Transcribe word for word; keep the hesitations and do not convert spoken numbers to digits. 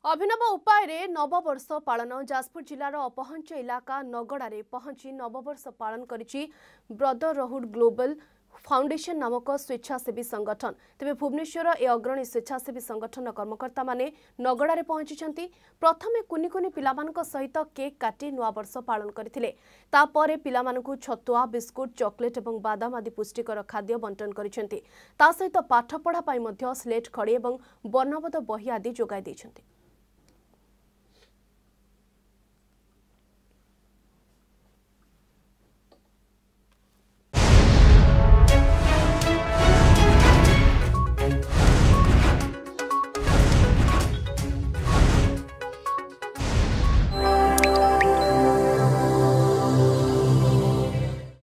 अभिनव उपाय रे नववर्ष पालन जाजपुर जिलार अपहञ इलाका नगड़े पहुंची नववर्ष पालन करिछि रदरह ग्लोबल फाउंडेशन नामक स्वेच्छासेवी संगठन। तेबे भुवनेश्वर ए अग्रणी स्वेच्छासेवी संगठन कर्मकर्ता माने नगड़े पहुंची प्रथमे कुनि कुनि पिलामानक सहित केक काटी नववर्ष पालन करथिले। तापरे पिलामानकु छतुआ बिस्कुट चॉकलेट एवं बादाम आदि पुष्टिकर खाद्य बंटन करिसेंती। ता सहित पाठपढ़ा पई मध्य स्लेट खड़ी एवं वर्णबोध बही आदि जोगाई दैछंती।